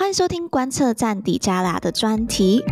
欢迎收听观测站底加拉的专题。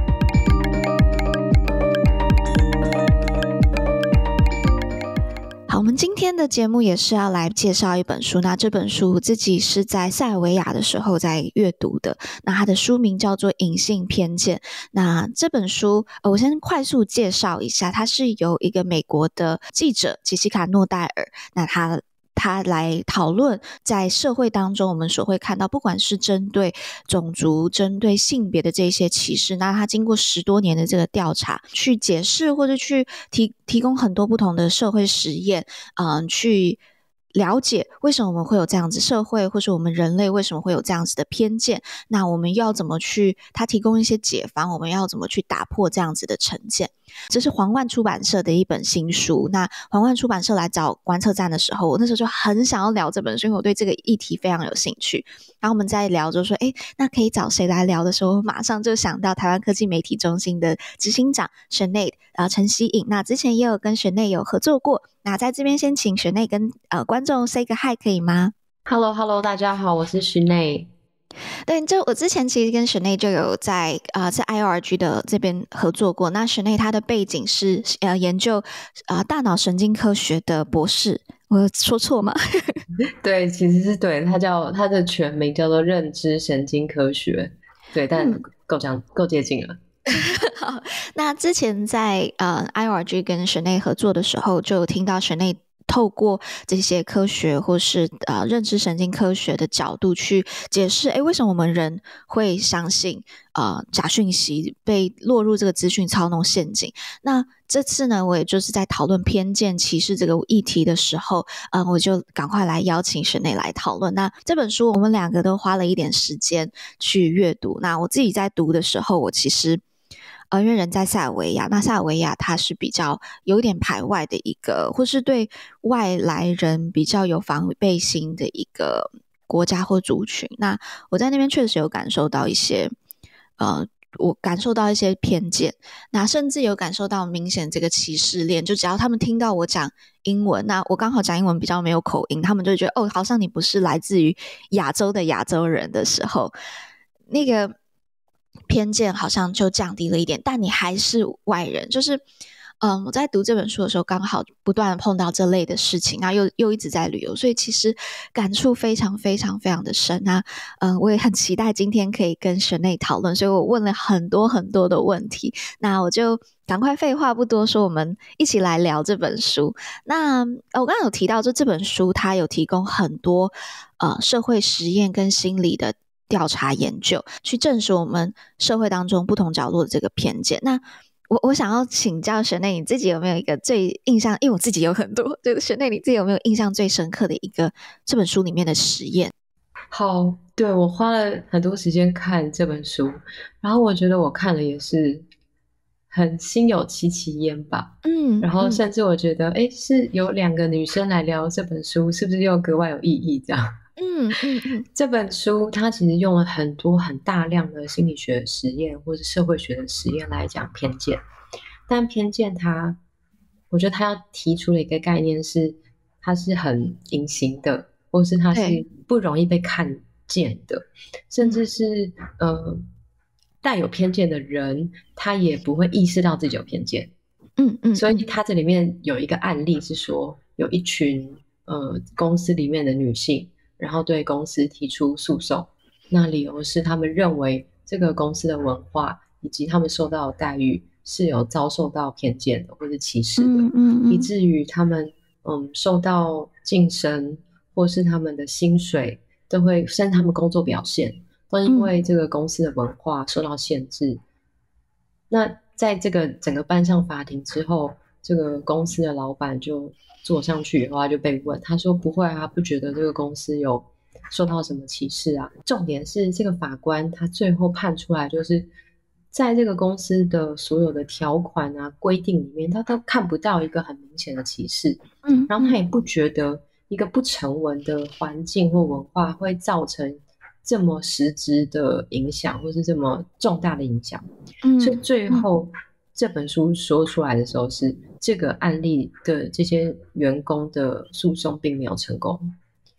好，我们今天的节目也是要来介绍一本书，那这本书我自己是在塞尔维亚的时候在阅读的，那它的书名叫做《隐性偏见》。那这本书我先快速介绍一下，它是由一个美国的记者杰西卡·诺戴尔，那他来讨论在社会当中我们所会看到不管是针对种族针对性别的这些歧视，那他经过10多年的这个调查去解释或者去提供很多不同的社会实验去了解为什么我们会有这样子社会或是我们人类为什么会有这样子的偏见，那我们要怎么去他提供一些解方，我们要怎么去打破这样子的成见。这是皇冠出版社的一本新书，那皇冠出版社来找观测站的时候，我那时候就很想要聊这本书，因为我对这个议题非常有兴趣。然后我们在聊就说那可以找谁来聊的时候，我马上就想到台湾科技媒体中心的执行长 Sinead 陈希颖，那之前也有跟 Sinead 有合作过，那在这边先请 Sinead 跟观众 say 个 hi 可以吗？ Hello， 大家好，我是 Sinead。 对，就我之前其实跟 Sinead 就有在IORG 的这边合作过。那 Sinead 她的背景是研究大脑神经科学的博士，我有说错吗？ 对，其实是对，他的全名叫做认知神经科学，对，但够接近了。 好，那之前在IORG 跟 Sinead 合作的时候，就有听到 Sinead透过这些科学或是认知神经科学的角度去解释为什么我们人会相信假讯息，被落入这个资讯操弄陷阱。那这次呢，我也就是在讨论偏见歧视这个议题的时候我就赶快来邀请Sinead来讨论。那这本书我们两个都花了一点时间去阅读，那我自己在读的时候，我其实因为人在塞尔维亚，那塞尔维亚它是比较有点排外的一个，或是对外来人比较有防备心的一个国家或族群。那我在那边确实有感受到一些我感受到一些偏见，那甚至有感受到明显这个歧视链，就只要他们听到我讲英文，那我刚好讲英文比较没有口音，他们就会觉得好像你不是来自于亚洲的亚洲人的时候，那个偏见好像就降低了一点，但你还是外人。就是我在读这本书的时候刚好不断的碰到这类的事情，那又一直在旅游，所以其实感触非常非常非常的深啊。我也很期待今天可以跟Sinead讨论，所以我问了很多很多的问题，那我就赶快废话不多说，我们一起来聊这本书。那我刚刚有提到这本书它有提供很多社会实验跟心理的调查研究，去证实我们社会当中不同角落的这个偏见。那我想要请教Sinead，你自己有没有一个最印象，因为我自己有很多，就是Sinead你自己有没有印象最深刻的一个这本书里面的实验？ 好，对，我花了很多时间看这本书，然后我觉得我看了也是很心有戚戚焉吧。然后甚至我觉得是有2个女生来聊这本书，是不是又格外有意义这样？这本书它其实用了很多很大量的心理学实验或是社会学的实验来讲偏见，但偏见我觉得它要提出的一个概念是它是很隐形的，或是它是不容易被看见的，甚至是带有偏见的人他也不会意识到自己有偏见。所以它这里面有一个案例是说有一群公司里面的女性，然后对公司提出诉讼，那理由是他们认为这个公司的文化以及他们受到的待遇是有遭受到偏见的或是歧视的，以至于他们受到晋升或是他们的薪水都会，甚至他们工作表现都因为这个公司的文化受到限制。那在这个整个搬上法庭之后，这个公司的老板就坐上去以后，他就被问，他说不会啊，不觉得这个公司有受到什么歧视啊。重点是这个法官他最后判出来，就是在这个公司的所有的条款啊规定里面，他都看不到一个很明显的歧视。然后他也不觉得一个不成文的环境或文化会造成这么实质的影响，或是这么重大的影响。所以最后这本书说出来的时候是这个案例的这些员工的诉讼并没有成功。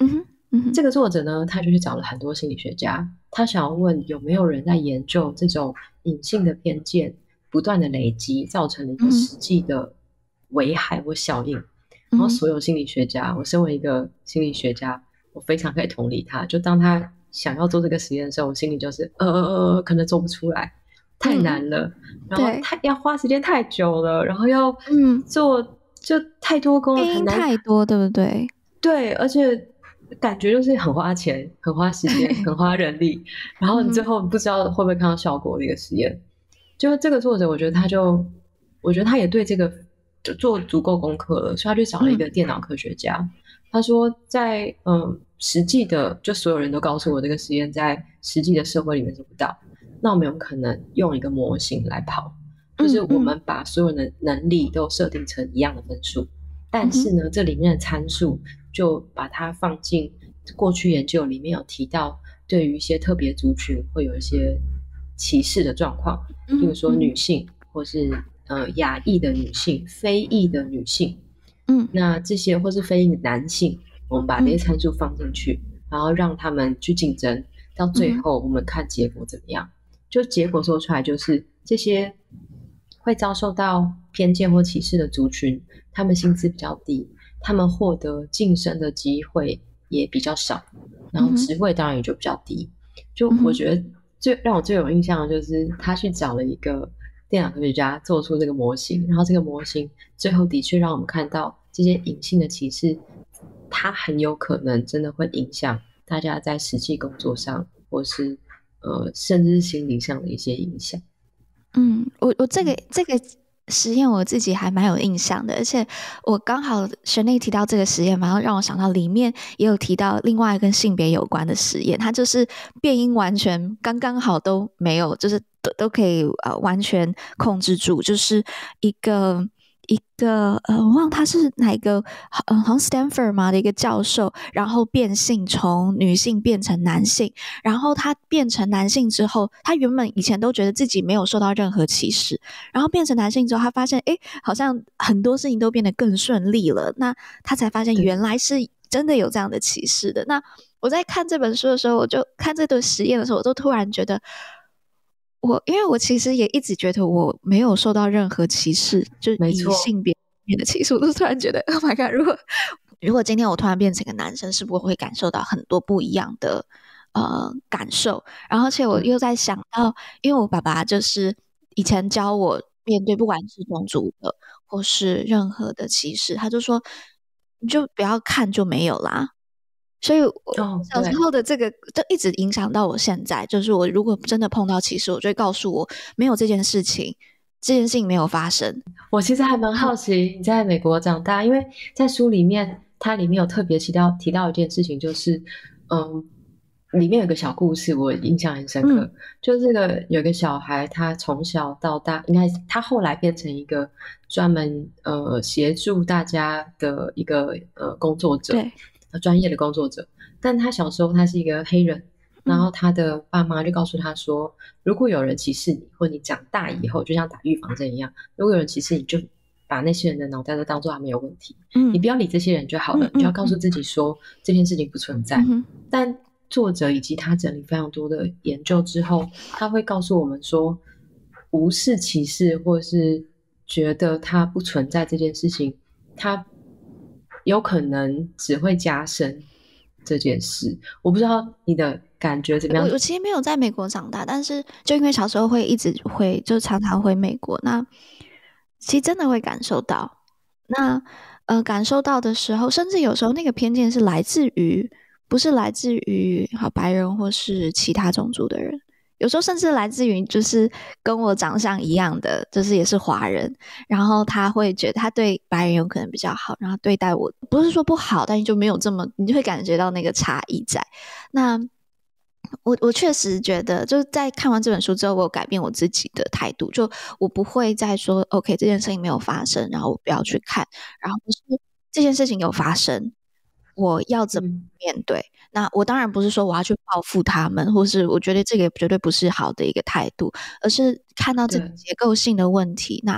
这个作者呢，他就去找了很多心理学家，他想要问有没有人在研究这种隐性的偏见不断的累积造成了一个实际的危害或效应。然后所有心理学家，我身为一个心理学家，我非常可以同理他。就当他想要做这个实验的时候，我心里就是可能做不出来，太难了，然后他要花时间太久了，然后要做就太多功了，很难， 太多，对不对？ 对，而且感觉就是很花钱、很花时间、很花人力，然后你最后不知道会不会看到效果的一个实验。就这个作者，我觉得他也对这个就做足够功课了，所以他去找了一个电脑科学家。他说在实际的，就所有人都告诉我这个实验在实际的社会里面做不到，那我们有可能用一个模型来跑，就是我们把所有的能力都设定成一样的分数，但是呢这里面的参数就把它放进过去研究里面有提到对于一些特别族群会有一些歧视的状况，比如说女性或是亚裔的女性、非裔的女性，那这些或是非裔的男性，我们把这些参数放进去，然后让他们去竞争，到最后我们看结果怎么样。就结果说出来就是这些会遭受到偏见或歧视的族群，他们薪资比较低，他们获得晋升的机会也比较少，然后职位当然也就比较低。就我觉得让我最有印象的就是他去找了一个电脑科学家做出这个模型，然后这个模型最后的确让我们看到这些隐性的歧视它很有可能真的会影响大家在实际工作上或是甚至是心理上的一些影响。 我这个实验我自己还蛮有印象的，而且我刚好学内提到这个实验嘛，然后让我想到里面也有提到另外跟性别有关的实验，它就是变音完全刚刚好都没有，就是都可以完全控制住，就是一个我忘了他是哪一个好像 Stanford 嘛的一个教授，然后变性从女性变成男性，然后他变成男性之后，他原本以前都觉得自己没有受到任何歧视，然后变成男性之后，他发现好像很多事情都变得更顺利了，那他才发现原来是真的有这样的歧视的。那我在看这本书的时候，我就看这段实验的时候，我就突然觉得因为我其实也一直觉得我没有受到任何歧视，就以性别面的歧视，我就突然觉得 Oh my god， 如果今天我突然变成一个男生，是不是会感受到很多不一样的感受？然后而且我又在想到，因为我爸爸就是以前教我面对不管是种族的或是任何的歧视，他就说你就不要看就没有啦。所以我小时候的这个就一直影响到我现在，就是我如果真的碰到歧视，我就会告诉我没有这件事情没有发生。 我其实还蛮好奇你在美国长大，因为在书里面它里面有特别提到一件事情，就是里面有个小故事我印象很深刻，就这个有个小孩他从小到大，应该他后来变成一个专门协助大家的一个工作者， 对， 专业的工作者，但他小时候他是一个黑人，然后他的爸妈就告诉他说，如果有人歧视你，或你长大以后就像打预防针一样，如果有人歧视你，就把那些人的脑袋都当作他没有问题，你不要理这些人就好了，你就要告诉自己说这件事情不存在。但作者以及他整理非常多的研究之后，他会告诉我们说，无视歧视或是觉得它不存在这件事情，它有可能只会加深这件事。我不知道你的感觉怎么样？ 我其实没有在美国长大，但是就因为小时候就常常回美国，那其实真的会感受到。那感受到的时候，甚至有时候那个偏见是不是来自于白人或是其他种族的人，有时候甚至来自于就是跟我长相一样的，就是也是华人，然后他会觉得他对白人有可能比较好，然后对待我不是说不好，但是就没有这么，你就会感觉到那个差异在。那我确实觉得就是在看完这本书之后，我有改变我自己的态度，就我不会再说 OK 这件事情没有发生，然后我不要去看，然后不是这件事情有发生，我要怎么面对？那我当然不是说我要去报复他们，或是我觉得这个绝对不是好的一个态度，而是看到这个结构性的问题，那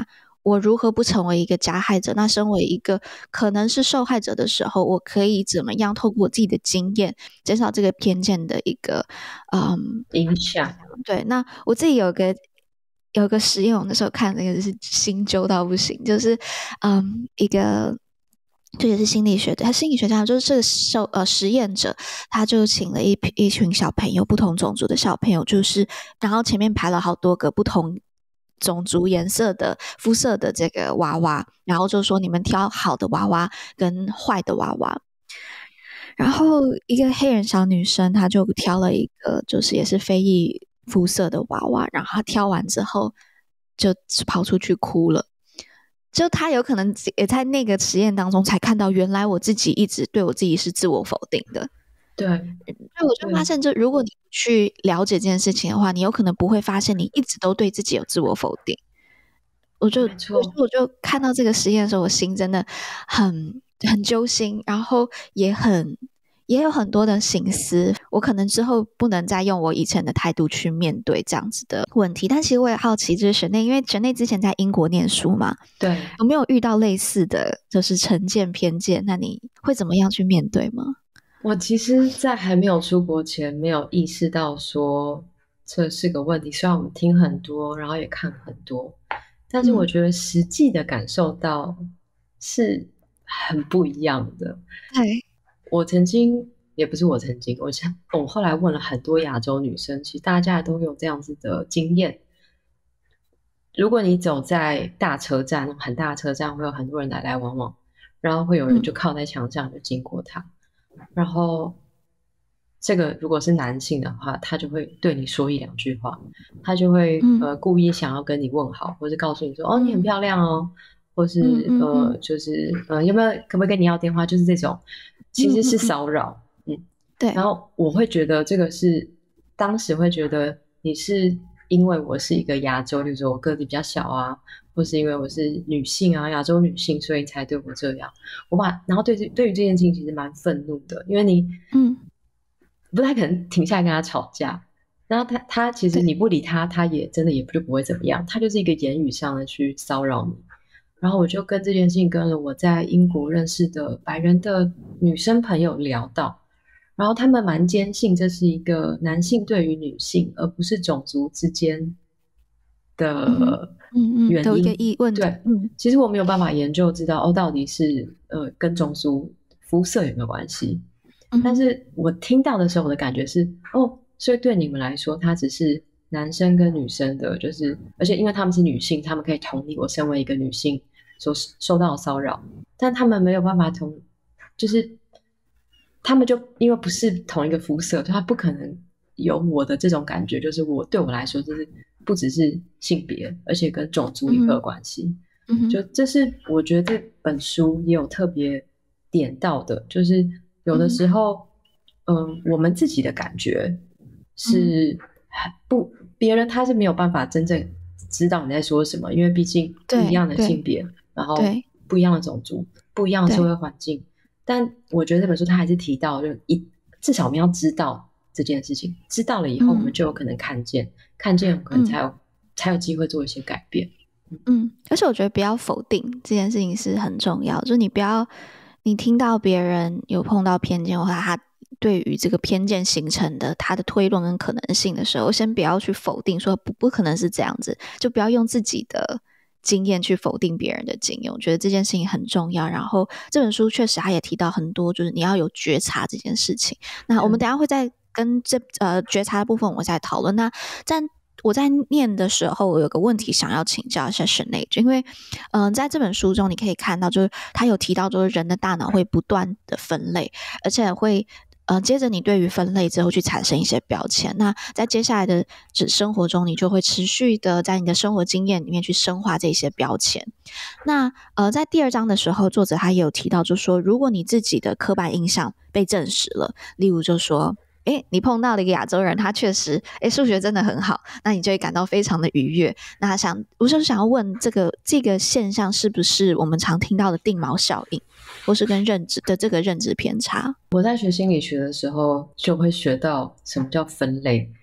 我如何不成为一个加害者？那身为一个可能是受害者的时候，我可以怎么样透过我自己的经验，减少这个偏见的一个影响？ 对，那我自己有个实验，我那时候看那个是心揪到不行，就是一个。这也是心理学的，他心理学家就是这个实验者，他就请了一群小朋友，不同种族的小朋友，就是然后前面排了好多个不同种族颜色的肤色的这个娃娃，然后就说你们挑好的娃娃跟坏的娃娃。然后一个黑人小女生，她就挑了一个就是也是非裔肤色的娃娃，然后她挑完之后就跑出去哭了。就他有可能也在那个实验当中才看到，原来我自己一直对我自己是自我否定的。 对， 所以我就发现，就如果你去了解这件事情的话，你有可能不会发现你一直都对自己有自我否定。我就看到这个实验的时候，我心真的很揪心，然后也有很多的省思，我可能之后不能再用我以前的态度去面对这样子的问题。但其实我也好奇，就是沈内，因为沈内之前在英国念书嘛， 对， 有没有遇到类似的就是成见偏见？那你会怎么样去面对吗？ 我其实在还没有出国前没有意识到说这是个问题，虽然我们听很多然后也看很多，但是我觉得实际的感受到是很不一样的。 对， 我曾经也不是我曾经，我后来问了很多亚洲女生，其实大家都有这样子的经验。如果你走在大车站，很大的车站会有很多人来来往往，然后会有人就靠在墙上就经过他，然后这个如果是男性的话，他就会对你说一两句话，他就会故意想要跟你问好，或是告诉你说哦你很漂亮哦，或是就是有没有可不可以跟你要电话，就是这种其实是骚扰。 对。 然后我会觉得这个是当时会觉得你是因为我是一个亚洲，比如说我个子比较小啊，或是因为我是女性啊，亚洲女性，所以才对我这样。然后对于这件事情其实蛮愤怒的，因为你不太可能停下来跟他吵架，然后他其实你不理他，他也真的也就不会怎么样，他就是一个言语上的去骚扰你。然后我就跟这件事情跟了我在英国认识的白人的女生朋友聊到，然后他们蛮坚信这是一个男性对于女性，而不是种族之间的原因。 一个疑问。 对，其实我没有办法研究知道到底是跟种族肤色有没有关系。但是我听到的时候，我的感觉是所以对你们来说，他只是男生跟女生的，就是而且因为他们是女性，他们可以同理我身为一个女性所受到的骚扰，但他们没有办法就是他们就因为不是同一个肤色，他不可能有我的这种感觉，就是对我来说，就是不只是性别，而且跟种族也会有关系。就这是我觉得这本书也有特别点到的，就是有的时候我们自己的感觉是别人他是没有办法真正知道你在说什么，因为毕竟不一样的性别，然后不一样的种族，不一样的社会环境。但我觉得这本书它还是提到，至少我们要知道这件事情，知道了以后我们就有可能看见我们可能才有机会做一些改变。 而且我觉得不要否定这件事情是很重要，就是你听到别人有碰到偏见，或者他对于这个偏见形成的他的推论跟可能性的时候，先不要去否定说不可能是这样子，就不要用自己的经验去否定别人的经验。我觉得这件事情很重要。然后这本书确实他也提到很多，就是你要有觉察这件事情。那我们等一下会再跟觉察的部分我再讨论。那我在念的时候，我有个问题想要请教一下沈内，因为在这本书中你可以看到，就是他有提到，就是人的大脑会不断的分类，而且会接着你对于分类之后去产生一些标签。那在接下来的生活中，你就会持续的在你的生活经验里面去深化这些标签。那在第2章的时候，作者他也有提到，就是说如果你自己的刻板印象被证实了，例如就说你碰到了一个亚洲人，他确实数学真的很好，那你就会感到非常的愉悦。那我就是想要问这个现象是不是我们常听到的定锚效应，或是跟这个认知偏差？ 我在学心理学的时候就会学到什么叫分类。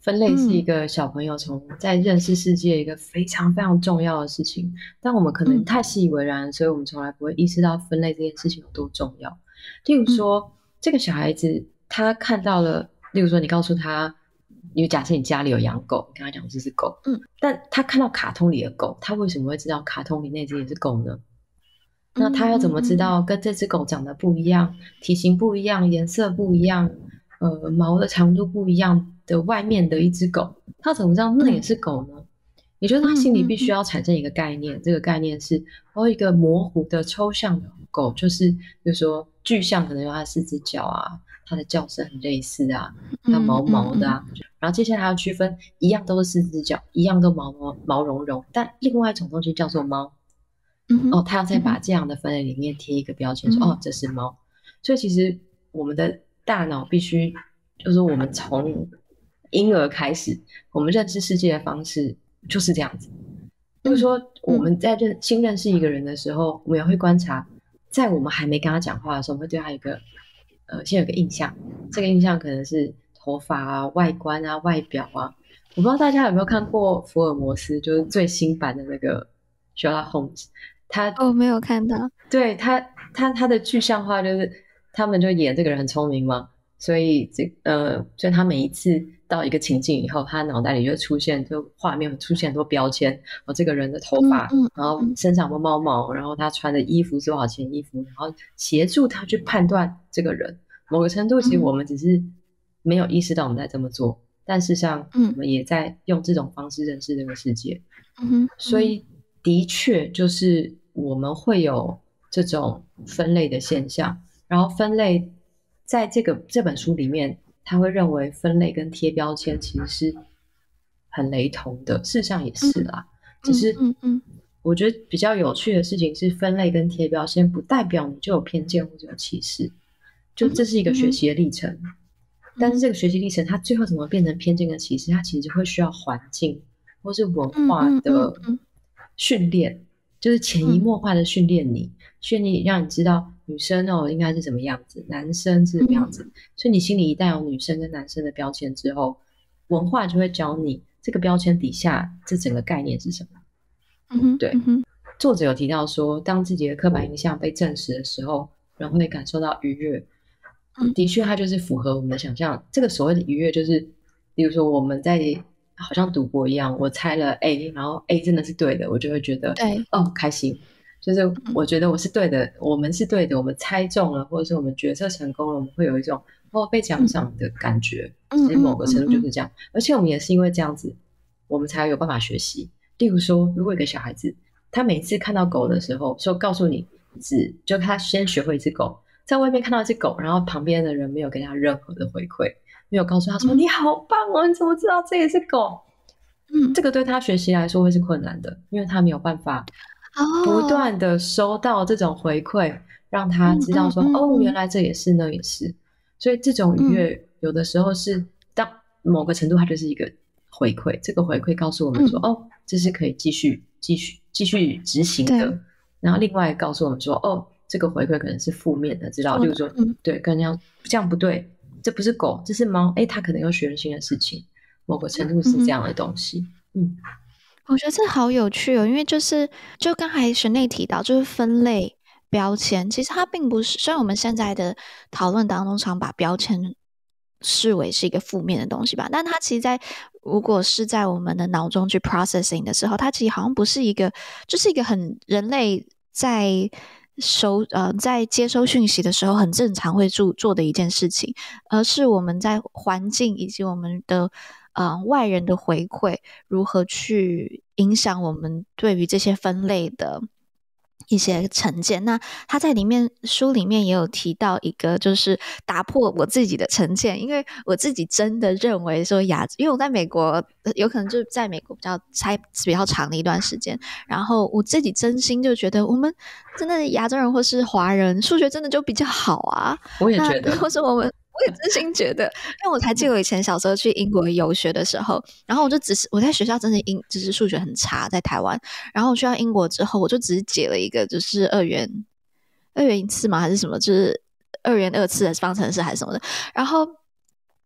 分类是一个小朋友从在认识世界一个非常非常重要的事情，但我们可能太习以为然，所以我们从来不会意识到分类这件事情有多重要。例如说，这个小孩子他看到了，例如说你告诉他，你假设你家里有养狗，你跟他讲这是狗，但他看到卡通里的狗，他为什么会知道卡通里那只也是狗呢？那他要怎么知道跟这只狗长得不一样，体型不一样，颜色不一样，毛的长度不一样的外面的一只狗，他怎么知道那也是狗呢？也就是他心里必须要产生一个概念，这个概念是一个模糊的抽象的狗，就是比如说具象可能有它4只脚啊，它的叫声很类似啊，它毛毛的啊，然后接下来要区分一样都是4只脚，一样都毛茸茸，但另外一种东西叫做猫。他要再把这样的分类里面贴一个标签，说这是猫。所以其实我们的大脑必须，就是我们从婴儿开始，我们认识世界的方式就是这样子。就是说我们在新认识一个人的时候，我们也会观察，在我们还没跟他讲话的时候，我们会对他有个先有个印象，这个印象可能是头发啊、外观啊、外表啊。我不知道大家有没有看过福尔摩斯，就是最新版的那个 Sherlock Holmes。 没有看到。 对，他的具象化就是他们就演这个人很聪明嘛，所以所以他每一次到一个情境以后，他脑袋里就出现，就画面会出现很多标签，这个人的头发，然后身上有猫毛，然后他穿的衣服是多少钱衣服，然后协助他去判断这个人。某个程度其实我们只是没有意识到我们在这么做，但事实上我们也在用这种方式认识这个世界。所以的确就是我们会有这种分类的现象，然后分类在这本书里面，他会认为分类跟贴标签其实是很雷同的，事实上也是啦。只是我觉得比较有趣的事情是，分类跟贴标签不代表你就有偏见或者有歧视，就这是一个学习的历程。但是这个学习历程它最后怎么变成偏见跟歧视，它其实会需要环境或是文化的训练，就是潜移默化的训练你，让你知道女生应该是什么样子，男生是什么样子。所以你心里一旦有女生跟男生的标签之后，文化就会教你这个标签底下这整个概念是什么。对，作者有提到说，当自己的刻板印象被证实的时候，人会感受到愉悦。的确它就是符合我们的想象。这个所谓的愉悦就是比如说我们在好像赌博一样，我猜了 A， 然后 A 真的是对的，我就会觉得开心，就是我觉得我是对的，我们是对的，我们猜中了，或者是我们决策成功了，我们会有一种被奖赏的感觉。其实某个程度就是这样。而且我们也是因为这样子，我们才有办法学习。例如说，如果一个小孩子他每次看到狗的时候，说告诉你就他先学会一只狗，在外面看到一只狗，然后旁边的人没有给他任何的回馈，没有告诉他说你好棒哦，你怎么知道这也是狗？这个对他学习来说会是困难的，因为他没有办法不断的收到这种回馈，让他知道说原来这也是那也是。所以这种愉悦有的时候是当某个程度它就是一个回馈，这个回馈告诉我们说这是可以继续执行的。然后另外告诉我们说这个回馈可能是负面的，知道就是说对，跟这样不对，这不是狗，这是猫，他可能又学了新的事情，某个程度是这样的东西。 我觉得这好有趣哦，因为就刚才神内提到，就是分类标签，其实它并不是，虽然我们现在的讨论当中常把标签视为是一个负面的东西吧，但它其实如果是在我们的脑中去 processing 的时候，它其实好像不是一个，就是一个很人类在接收讯息的时候很正常会做的一件事情，而是我们在环境以及我们的外人的回馈如何去影响我们对于这些分类的一些成见。那他在书里面也有提到一个，就是打破我自己的成见，因为我自己真的认为说因为我在美国，有可能就是在美国待比较长的一段时间，然后我自己真心就觉得我们真的亚洲人或是华人数学真的就比较好啊。 我也觉得， 或是我也真心觉得，因为我才记得我以前小时候去英国游学的时候，然后我在学校真的只是数学很差，在台湾，然后我去到英国之后，我就只是解了一个就是二元一次嘛，还是什么，就是2元2次的方程式还是什么的，然后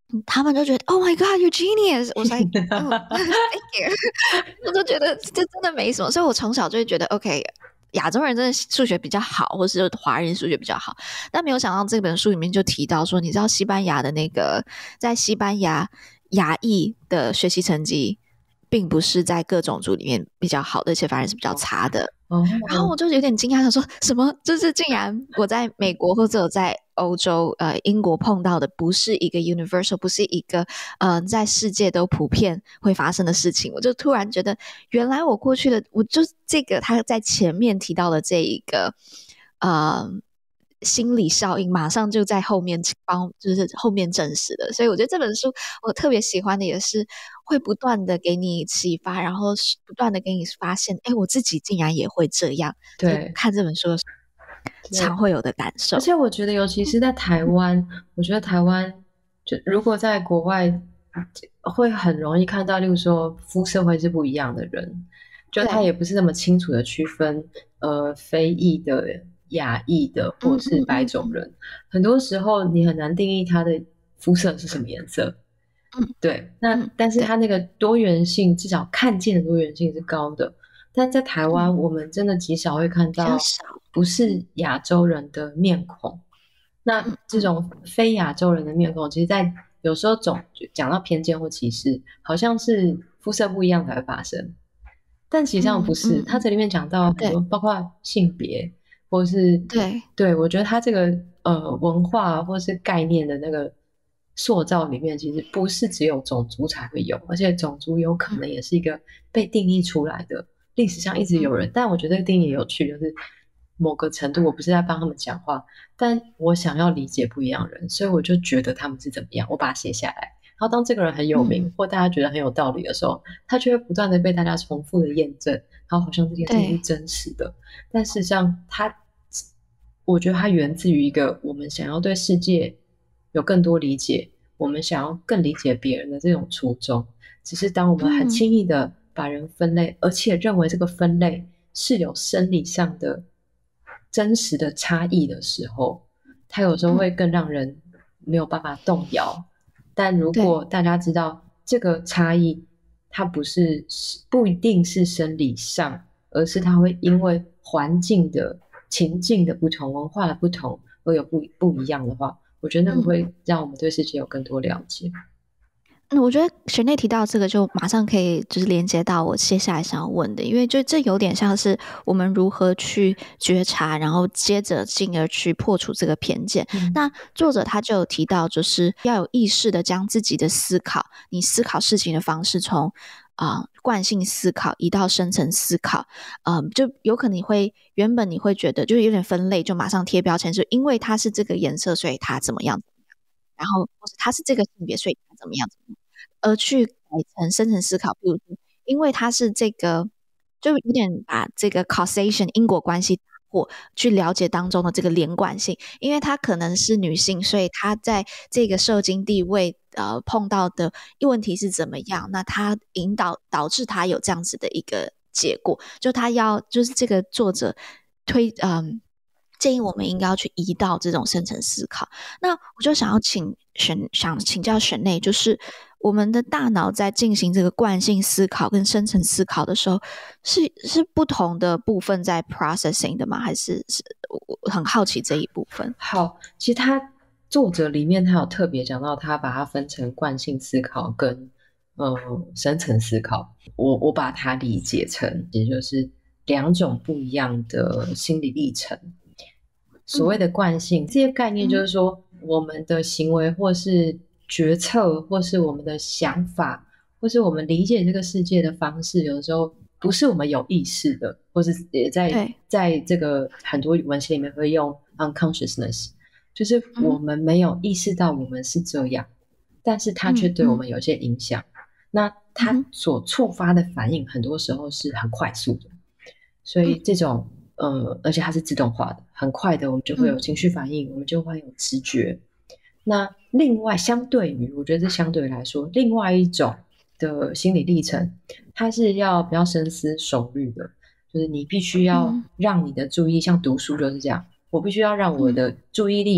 他们就觉得 Oh my God, you're genius. 我说 Thank you. 我就觉得这真的没什么，所以我从小就会觉得 OK， 亚洲人真的数学比较好，或是华人数学比较好。但没有想到这本书里面就提到说，你知道西班牙的那个，在西班牙亚裔的学习成绩并不是在各种族里面比较好的，而且反而是比较差的。然后我就有点惊讶，想说什么？就是竟然我在美国或者在欧洲、英国碰到的，不是一个 universal， 不是一个在世界都普遍会发生的事情。我就突然觉得，原来我过去的，我就这个他在前面提到的这一个心理效应，马上就在后面就是后面证实的。所以我觉得这本书我特别喜欢的也是会不断的给你启发，然后不断的给你发现，我自己竟然也会这样。 对， 看这本书的时候常会有的感受。 而且我觉得尤其是在台湾，我觉得台湾就如果在国外会很容易看到，例如说肤色会是不一样的人，就他也不是那么清楚的区分非裔的、亚裔的或是白种人，很多时候你很难定义他的肤色是什么颜色。对，那但是他那个多元性，至少看见的多元性是高的。但在台湾，我们真的极少会看到不是亚洲人的面孔。那这种非亚洲人的面孔，其实在有时候总讲到偏见或歧视，好像是肤色不一样才会发生，但实际上不是。他这里面讲到很多，包括性别，或是对，我觉得他这个文化或是概念的那个塑造里面，其实不是只有种族才会有，而且种族有可能也是一个被定义出来的。历史上一直有人，但我觉得这个定义也有趣，就是某个程度我不是在帮他们讲话，但我想要理解不一样的人，所以我就觉得他们是怎么样，我把它写下来。然后当这个人很有名，或大家觉得很有道理的时候，他就会不断的被大家重复的验证，然后好像这件事情是真实的。但事实上我觉得它源自于一个我们想要对世界有更多理解，我们想要更理解别人的这种初衷。只是当我们很轻易的把人分类，而且认为这个分类是有生理上的真实的差异的时候，它有时候会更让人没有办法动摇。但如果大家知道这个差异，它不一定是生理上，而是它会因为环境的情境的不同、文化的不同而有不一样的话，我觉得那个会让我们对世界有更多了解。 我觉得学内提到这个就马上可以就是连接到我接下来想要问的，因为就这有点像是我们如何去觉察，然后接着进而去破除这个偏见。那作者他就有提到，就是要有意识的将自己的思考，你思考事情的方式从惯性思考移到深层思考，就有可能原本你会觉得就是有点分类，就马上贴标签，是因为它是这个颜色，所以它怎么样，然后或是它是这个性别，所以它怎么样，而去改成深层思考，比如说因为它是这个，就有点把这个 causation 因果关系打破，去了解当中的这个连贯性。因为她可能是女性，所以她在这个社经地位碰到的问题是怎么样，那她导致她有这样子的一个结果，就她就是这个作者建议我们应该要去移到这种深层思考。那我就想请教选内，就是我们的大脑在进行这个惯性思考跟深层思考的时候，是不同的部分在 processing 的吗？还是我很好奇这一部分。 好，其实作者里面他有特别讲到，他把它分成惯性思考跟深层思考。我把它理解成也就是两种不一样的心理历程。所谓的惯性，这些概念就是说，我们的行为或是决策，或是我们的想法，或是我们理解这个世界的方式，有的时候不是我们有意识的，或是也在这个很多文献里面会用 unconsciousness， 就是我们没有意识到我们是这样，但是它却对我们有些影响。那它所触发的反应，很多时候是很快速的，所以这种而且它是自动化的，很快的我们就会有情绪反应，我们就会有直觉。那另外相对于，我觉得这相对来说，另外一种的心理历程，它是要比较深思熟虑的，就是你必须要让你的注意，像读书就是这样，我必须要让我的注意力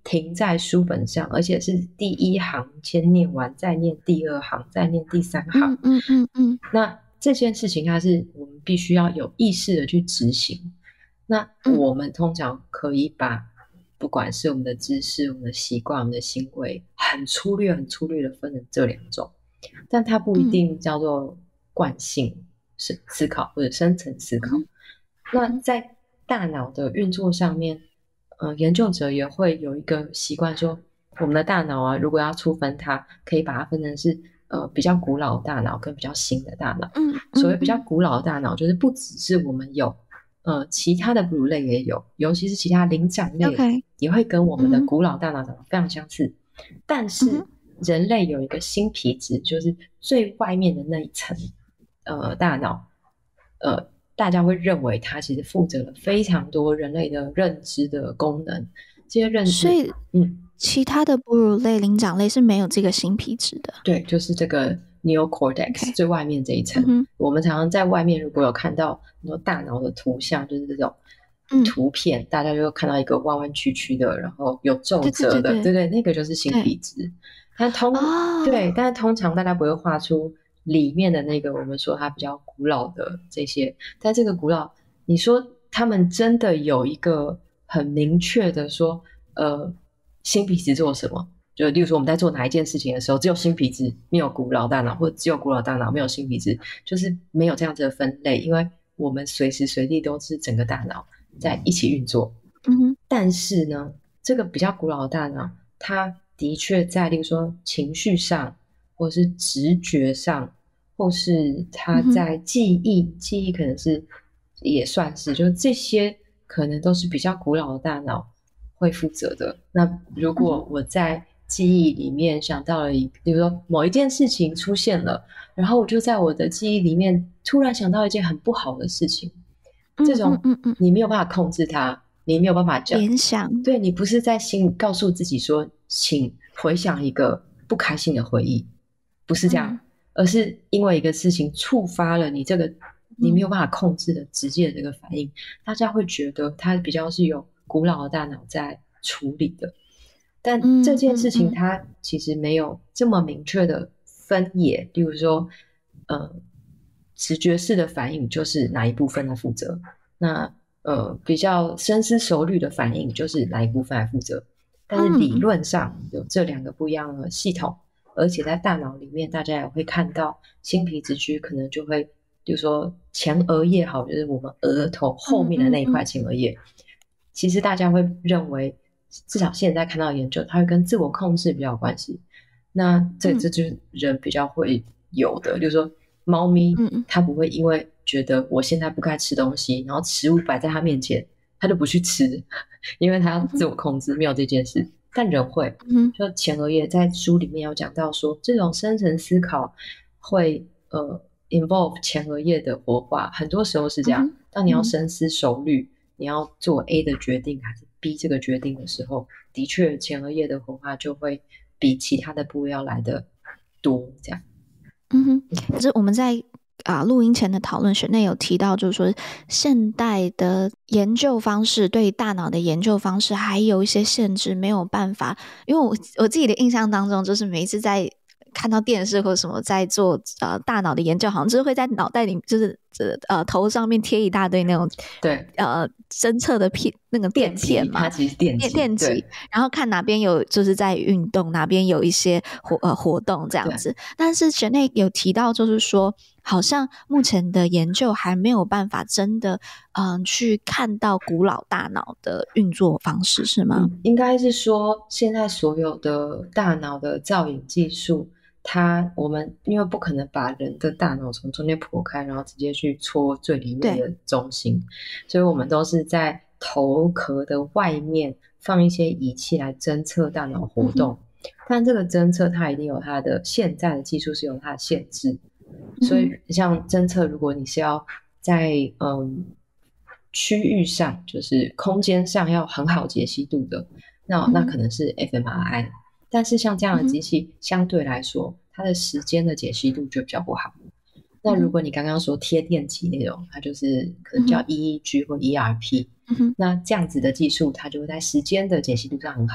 停在书本上，而且是第一行先念完，再念第二行，再念第三行。那这件事情它是我们必须要有意识的去执行。那我们通常可以把不管是我们的知识、我们的习惯、我们的行为，很粗略的分成这2种，但它不一定叫做惯性思考或者深层思考。那在大脑的运作上面，研究者也会有一个习惯说，我们的大脑啊，如果要粗分它，可以把它分成是比较古老的大脑跟比较新的大脑。所谓比较古老的大脑，就是不只是我们有其他的哺乳类也有，尤其是其他灵长类也会跟我们的古老大脑长得非常相似。但是人类有一个新皮质，就是最外面的那一层大脑，大家会认为它其实负责了非常多人类的认知的功能。这些认知， 所以其他的哺乳类、灵长类是没有这个新皮质的。 对，就是这个 neocortex 最外面这一层。我们常常在外面如果有看到很多大脑的图像，就是这种图片，大家就会看到一个弯弯曲曲的，然后有皱褶的，对，那个就是新皮质。但但是通常大家不会画出里面的那个我们说它比较古老的这些。但这个古老，你说他们真的有一个很明确的说新皮质做什么，就例如说我们在做哪一件事情的时候，只有新皮质没有古老大脑，或者只有古老大脑没有新皮质，就是没有这样子的分类。因为我们随时随地都是整个大脑在一起运作。但是呢，这个比较古老的大脑，它的确在例如说情绪上，或是直觉上，或是它在记忆可能是也算是，就这些可能都是比较古老的大脑会负责的。那如果我在记忆里面想到了比如说某一件事情出现了，然后我就在我的记忆里面突然想到一件很不好的事情，这种你没有办法控制它，你没有办法讲联想， 对，你不是在心里告诉自己说请回想一个不开心的回忆，不是这样，而是因为一个事情触发了你这个你没有办法控制的直接的这个反应，大家会觉得它比较是有古老的大脑在处理的。但这件事情它其实没有这么明确的分野，例如说直觉式的反应就是哪一部分来负责，那比较深思熟虑的反应就是哪一部分来负责。但是理论上有这2个不一样的系统，而且在大脑里面大家也会看到新皮质区可能就会比如说前额叶好，就是我们额头后面的那一块前额叶，其实大家会认为至少现在看到的研究它会跟自我控制比较有关系。那这就是人比较会有的，就是说猫咪它不会因为觉得我现在不该吃东西，然后食物摆在它面前它就不去吃，因为它要自我控制，没有这件事。但人会就前额叶在书里面有讲到说，这种深层思考会involve 前额叶的活化，很多时候是这样。当你要深思熟虑，你要做 A 的决定还是 B 这个决定的时候，的确前额叶的活化就会比其他的部位要来的多这样。 可是我们在录音前的讨论学内有提到，就是说现代的研究方式对大脑的研究方式还有一些限制，没有办法。因为我自己的印象当中，就是每一次在看到电视或什么在做大脑的研究，好像就是会在脑袋里就是头上面贴一大堆那种对侦测的那个电片嘛， 它其实是电极， 然后看哪边有就是在运动，哪边有一些活动这样子。但是学内有提到，就是说好像目前的研究还没有办法真的去看到古老大脑的运作方式，是吗？ 应该是说现在所有的大脑的造影技术，我们因为不可能把人的大脑从中间剖开，然后直接去戳最里面的中心，所以我们都是在头壳的外面放一些仪器来侦测大脑活动。但这个侦测它一定有它的现在的技术是有它的限制，所以像侦测如果你是要在区域上就是空间上要很好解析度的，那可能是 fMRI。但是像这样的机器相对来说它的时间的解析度就比较不好。那如果你刚刚说贴电极那种，它就是可能叫 EEG 或 ERP，那这样子的技术它就会在时间的解析度上很好，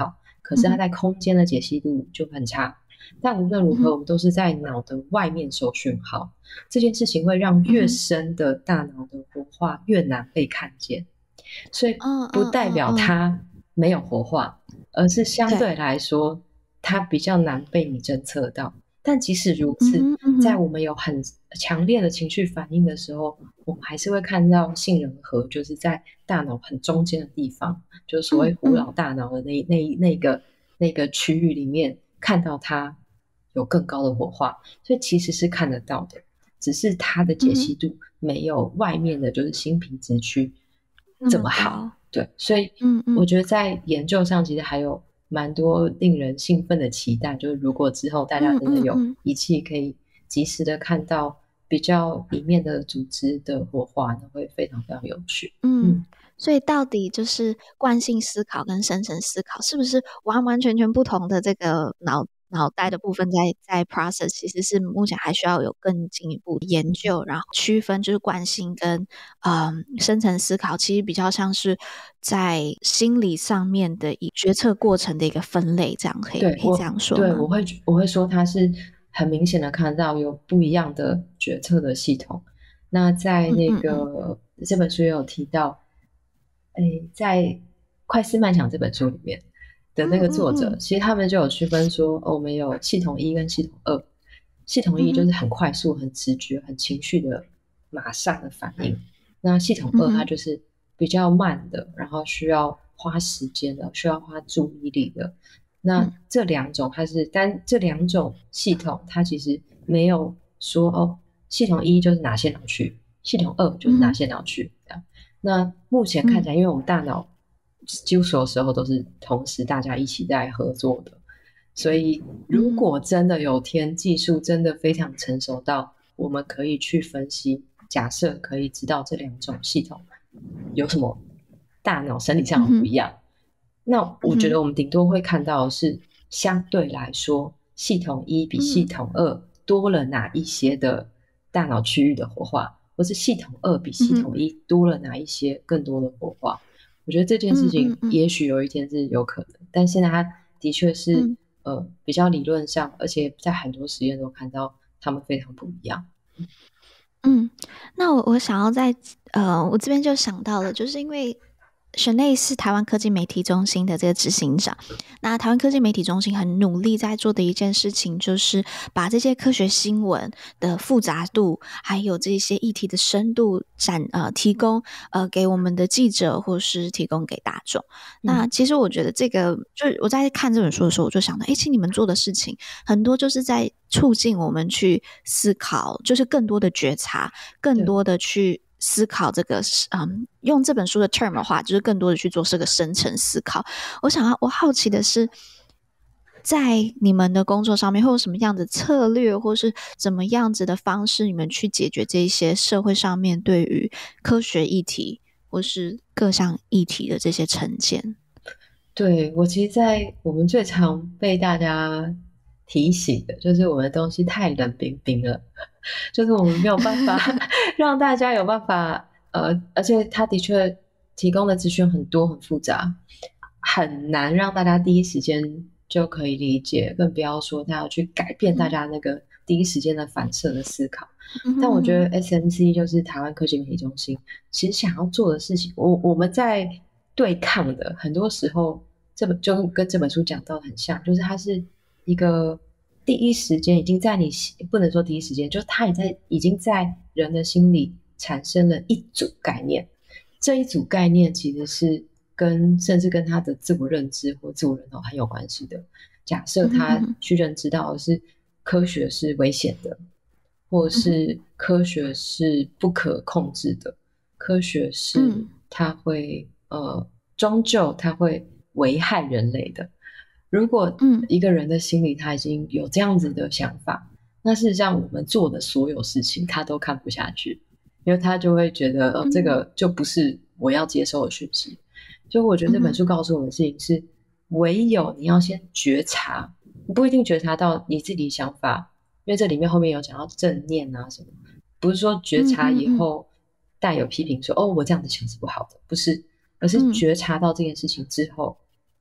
可是它在空间的解析度就很差。但无论如何，我们都是在脑的外面收讯号，这件事情会让越深的大脑的活化越难被看见，所以不代表它没有活化，而是相对来说它比较难被你侦测到。但即使如此，在我们有很强烈的情绪反应的时候，我们还是会看到杏仁核，就是在大脑很中间的地方，就是所谓古老大脑的那个区域里面，看到它有更高的活化，所以其实是看得到的，只是它的解析度没有外面的就是新皮质区这么好。对，所以我觉得在研究上其实还有蛮多令人兴奋的期待，就是如果之后大家真的有仪器可以及时的看到比较里面的组织的活化，那会非常非常有趣。 所以到底就是惯性思考跟生成思考是不是完完全全不同的这个脑袋的部分在 process， 其实是目前还需要有更进一步研究，然后区分就是惯性跟生成思考，其实比较像是在心理上面的一决策过程的一个分类，这样可以这样说吗？ 对，我会说它是很明显的看到有不一样的决策的系统。那在那个这本书也有提到，在快思慢想这本书里面的那个作者，其实他们就有区分说，我们有系统1跟系统2。系统1就是很快速、很直觉、很情绪的马上的反应，那系统2它就是比较慢的，然后需要花时间的，需要花注意力的。那这两种但这两种系统它其实没有说系统1就是哪些脑区，系统2就是哪些脑区这样。那目前看起来，因为我们大脑几乎所有时候都是同时大家一起在合作的，所以如果真的有天技术真的非常成熟到我们可以去分析，假设可以知道这两种系统有什么大脑生理上的不一样，那我觉得我们顶多会看到的是相对来说系统1比系统2多了哪一些的大脑区域的活化，或是系统2比系统1多了哪一些更多的活化。我觉得这件事情也许有一天是有可能，但现在它的确是比较理论上，而且在很多实验都看到他们非常不一样。 那我想要我这边就想到了，就是因为Sinead是台湾科技媒体中心的这个执行长，那台湾科技媒体中心很努力在做的一件事情，就是把这些科学新闻的复杂度，还有这些议题的深度提供给我们的记者，或是提供给大众。那其实我觉得这个，就是我在看这本书的时候，我就想到，其实你们做的事情很多就是在促进我们去思考，就是更多的觉察，更多的去思考这个用这本书的 term 的话，就是更多的去做这个深层思考。我好奇的是，在你们的工作上面会有什么样的策略，或是怎么样子的方式，你们去解决这些社会上面对于科学议题或是各项议题的这些成见？ 对，我其实在我们最常被大家提醒的就是我们的东西太冷冰冰了，就是我们没有办法让大家有办法而且它的确提供的资讯很多很复杂，很难让大家第一时间就可以理解，更不要说他要去改变大家那个第一时间的反射的思考。但我觉得 SMC 就是台湾科技媒体中心其实想要做的事情，我们在对抗的很多时候就跟这本书讲到的很像，就是它是一个第一时间已经在你不能说第一时间，就是它已经在人的心里产生了一组概念，这一组概念其实是甚至跟他的自我认知或自我认同很有关系的。假设他去认知到的是科学是危险的，或是科学是不可控制的，科学是它会终究它会危害人类的。如果一个人的心里他已经有这样子的想法，那事实上我们做的所有事情他都看不下去，因为他就会觉得这个就不是我要接受的讯息。所以我觉得这本书告诉我们的事情是，唯有你要先觉察，你不一定觉察到你自己的想法，因为这里面后面有讲到正念啊什么，不是说觉察以后带有批评说我这样子想是不好的，不是，而是觉察到这件事情之后，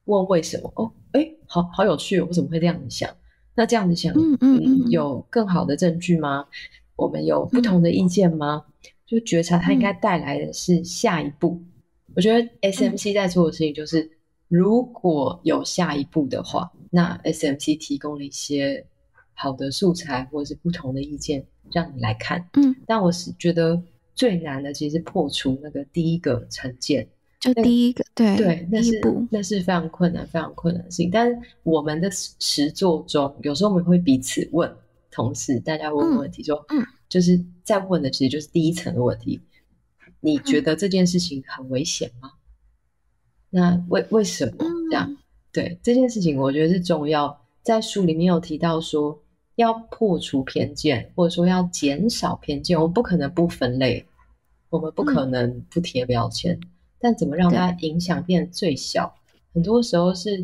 问为什么，好有趣哦，我怎么会这样子想？那这样子想，有更好的证据吗？我们有不同的意见吗？就觉察它应该带来的是下一步。我觉得 SMC 在做的事情就是，如果有下一步的话，那 SMC 提供了一些好的素材或者是不同的意见让你来看。但我是觉得最难的其实是破除那个第一个成见， 就第一个对， 那是非常困难非常困难的事情。但是我们的实作中，有时候我们会彼此问同事，大家问问题说，就是在问的其实就是第一层的问题，你觉得这件事情很危险吗？那为什么这样？对，这件事情我觉得是重要。在书里面有提到说，要破除偏见，或者说要减少偏见，我们不可能不分类，我们不可能不贴标签，但怎么让它影响变得最小？很多时候是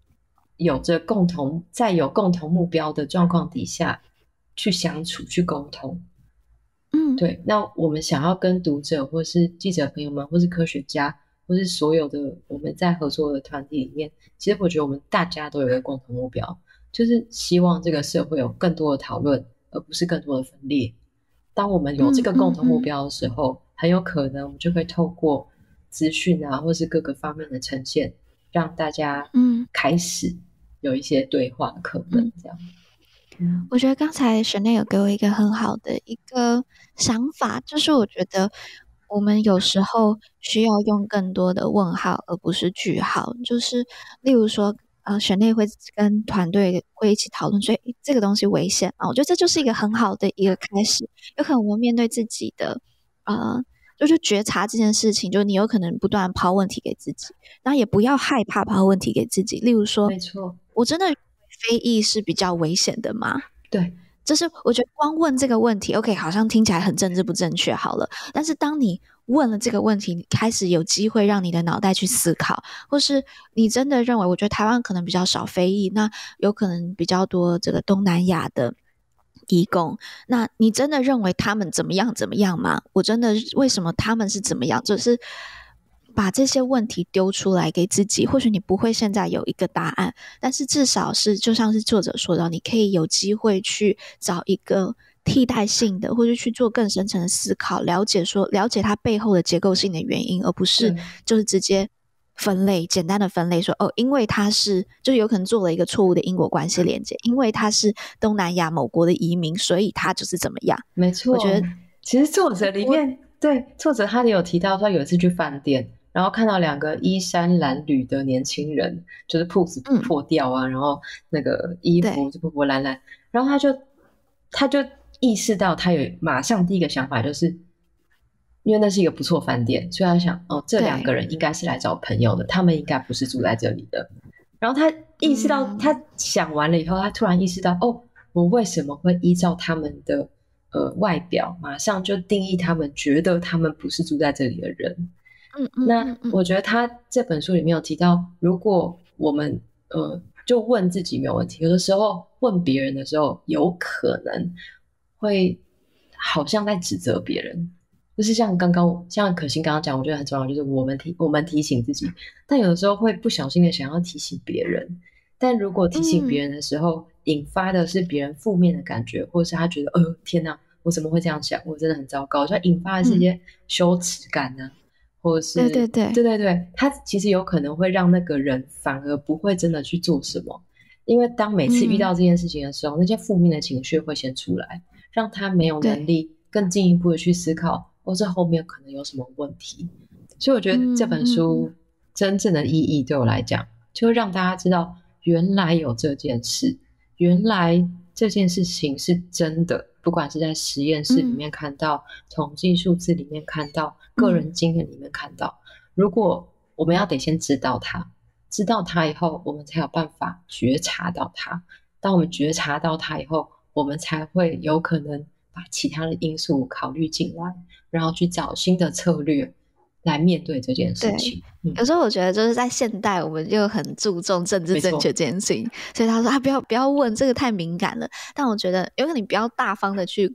在有共同目标的状况底下去相处、去沟通。对。那我们想要跟读者，或是记者朋友们，或是科学家，或是所有的我们在合作的团体里面，其实我觉得我们大家都有一个共同目标，就是希望这个社会有更多的讨论，而不是更多的分裂。当我们有这个共同目标的时候，很有可能我们就会透过资讯啊，或是各个方面的呈现，让大家开始有一些对话的可能。这样。 我觉得刚才Shanae有给我一个很好的一个想法，就是我觉得我们有时候需要用更多的问号而不是句号，就是例如说Shanae会跟团队会一起讨论说这个东西危险啊，我觉得这就是一个很好的一个开始。有可能我们面对自己的就是觉察这件事情，就你有可能不断抛问题给自己，然后也不要害怕抛问题给自己。例如说， 没错， 我真的非议是比较危险的吗？ 对， 就是我觉得光问这个问题 OK 好像听起来很政治不正确好了，但是当你问了这个问题，你开始有机会让你的脑袋去思考，或是你真的认为，我觉得台湾可能比较少非裔，那有可能比较多这个东南亚的移工，那你真的认为他们怎么样吗？我真的为什么他们是怎么样，就是把这些问题丢出来给自己，或许你不会现在有一个答案，但是至少是就像是作者说的，你可以有机会去找一个替代性的，或者去做更深层的思考，了解它背后的结构性的原因，而不是就是直接分类，简单的分类说因为他是就有可能做了一个错误的因果关系连接，因为他是东南亚某国的移民，所以他就是怎么样。 没错， 我觉得其实作者里面作者他有提到说有一次去饭店，然后看到2个衣衫褴褛的年轻人，就是裤子破掉啊，然后那个衣服就破破烂烂，然后他就意识到，他有马上第一个想法就是，因为那是一个不错饭店，所以他想这2个人应该是来找朋友的，他们应该不是住在这里的。然后他意识到，他想完了以后，他突然意识到我为什么会依照他们的外表马上就定义他们，觉得他们不是住在这里的人。那我觉得他这本书里面有提到，如果我们就问自己没有问题，有的时候问别人的时候，有可能会好像在指责别人，就是像可心刚刚讲，我觉得很重要，就是我们提醒自己，但有的时候会不小心的想要提醒别人，但如果提醒别人的时候，引发的是别人负面的感觉，或者是他觉得天哪，我怎么会这样想，我真的很糟糕，就引发的是一些羞耻感啊，或者是对，他其实有可能会让那个人反而不会真的去做什么，因为当每次遇到这件事情的时候，那些负面的情绪会先出来，让他没有能力更进一步的去思考这后面可能有什么问题。所以我觉得这本书真正的意义对我来讲，就让大家知道原来有这件事，原来这件事情是真的，不管是在实验室里面看到，统计数字里面看到，个人经验里面看到，如果我们要得先知道它以后，我们才有办法觉察到它，当我们觉察到它以后，我们才会有可能把其他的因素考虑进来，然后去找新的策略来面对这件事情。 有时候我觉得就是在现代我们就很注重政治正确这件事情，所以他说不要问这个太敏感了，但我觉得有可能你不要大方的去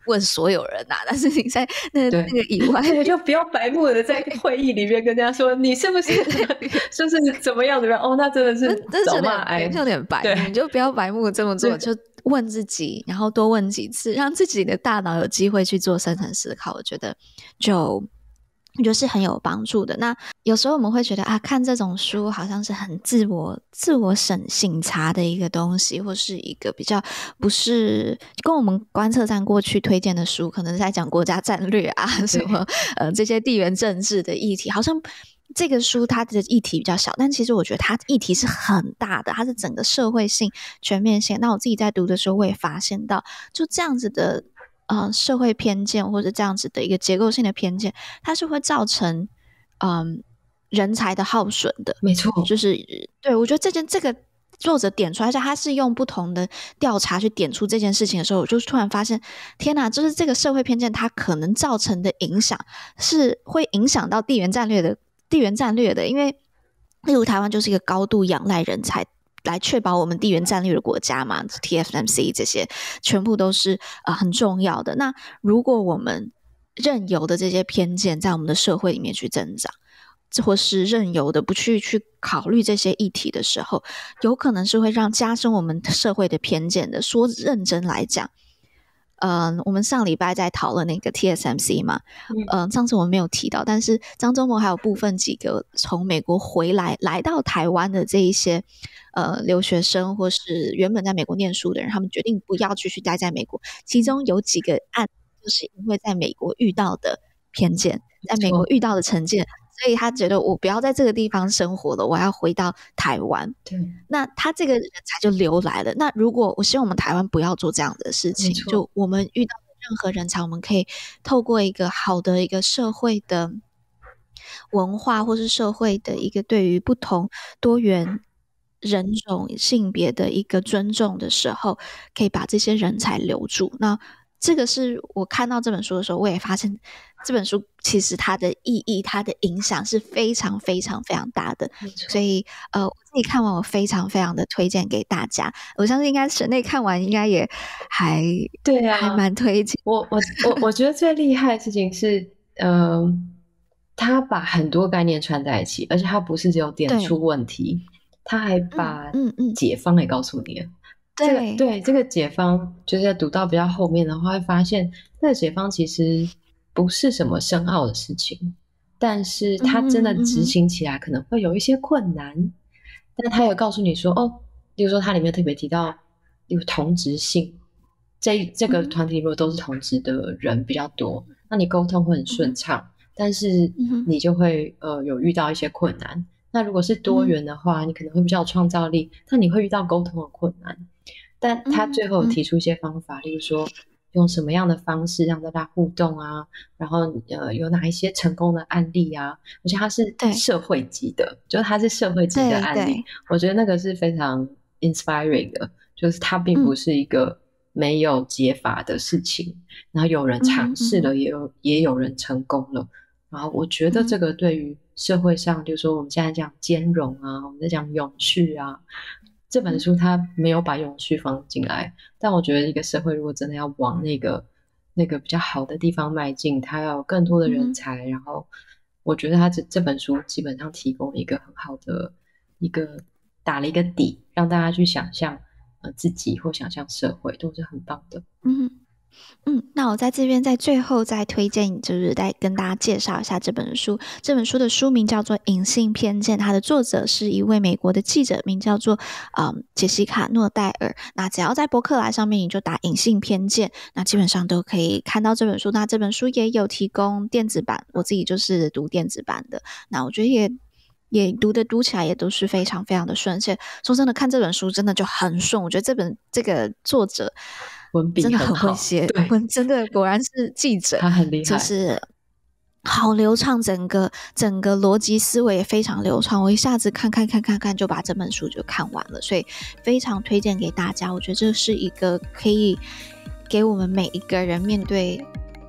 问所有人但是你在那个以外， 对，就不要白目的在会议里面跟大家说你是不是就是怎么样的人那真的是找骂癌， 有点白目，你就不要白目这么做，就问自己，然后多问几次，让自己的大脑有机会去做深层思考，我觉得就是很有帮助的。那有时候我们会觉得看这种书好像是很自我省察的一个东西，或是一个比较不是跟我们观测站过去推荐的书可能是在讲国家战略什么这些地缘政治的议题，好像这个书它的议题比较小，但其实我觉得它议题是很大的，它是整个社会性全面性。那我自己在读的时候我也发现到，就这样子的社会偏见或者这样子的一个结构性的偏见，它是会造成人才的耗损的。 没错， 就是对，我觉得这个作者点出来，他是用不同的调查去点出这件事情的时候，我就突然发现天哪，就是这个社会偏见它可能造成的影响是会影响到地缘战略的。因为例如台湾就是一个高度仰赖人才来确保我们地缘战略的国家嘛， TSMC 这些全部都是很重要的。那如果我们任由的这些偏见在我们的社会里面去增长，或是任由的不去考虑这些议题的时候，有可能是会加深我们社会的偏见的。说认真来讲，我们上礼拜在讨论那个 TSMC 嘛，上次我们没有提到，但是张忠谋还有部分几个从美国回来到台湾的这一些留学生，或是原本在美国念书的人，他们决定不要继续待在美国，其中有几个案就是因为在美国遇到的偏见，在美国遇到的成见，所以他觉得我不要在这个地方生活了，我要回到台湾。 对， 那他这个人才就流来了。那如果我希望我们台湾不要做这样的事情，就我们遇到的任何人才，我们可以透过一个好的一个社会的文化，或是社会的一个对于不同多元人种性别的一个尊重的时候，可以把这些人才留住。那这个是我看到这本书的时候，我也发现这本书其实它的意义，它的影响是非常非常非常大的。所以我自己看完，我非常非常的推荐给大家。我相信应该神内看完应该也还对啊， 还蛮推荐。 我觉得最厉害的事情是他把很多概念串在一起，而且他不是只有点出问题，他还把解方也告诉你了。对，这个解方就是在读到比较后面的话，会发现那个解方其实不是什么深奥的事情，但是他真的执行起来可能会有一些困难。但他有告诉你说例如说他里面特别提到有同质性，这个团体里面都是同质的人比较多，那你沟通会很顺畅，但是你就会有遇到一些困难。那如果是多元的话，你可能会比较有创造力，但你会遇到沟通的困难。但他最后提出一些方法，例如说用什么样的方式让大家互动啊，然后有哪一些成功的案例啊，而且他是社会级的，就是他是社会级的案例，我觉得那个是非常 inspiring 的，就是它并不是一个没有解法的事情，然后有人尝试了，也有人成功了。然后我觉得这个对于社会上，就是说我们现在讲兼容啊，我们在讲永续啊，这本书它没有把永续放进来，但我觉得一个社会如果真的要往那个比较好的地方迈进，它要有更多的人才，然后我觉得它这本书基本上提供一个很好的打了一个底，让大家去想象自己或想象社会，都是很棒的。 那我在这边在最后再推荐，就是再跟大家介绍一下这本书。这本书的书名叫做《隐性偏见》，它的作者是一位美国的记者，名叫做杰西卡·诺戴尔。那只要在博客来上面你就打隐性偏见，那基本上都可以看到这本书。那这本书也有提供电子版，我自己就是读电子版的，那我觉得也读起来也都是非常非常的顺。而且说真的，看这本书真的就很顺，我觉得这个作者文笔真的很会写，真的果然是记者， 他很厉害， 就是好流畅，整个逻辑思维也非常流畅。我一下子看就把这本书就看完了，所以非常推荐给大家。我觉得这是一个可以给我们每一个人面对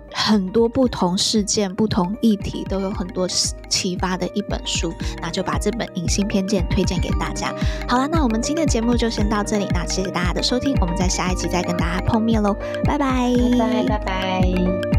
很多不同事件、不同议题都有很多启发的一本书，那就把这本《隐性偏见》推荐给大家。好了，那我们今天的节目就先到这里，那谢谢大家的收听，我们在下一集再跟大家碰面咯，拜拜， 拜拜。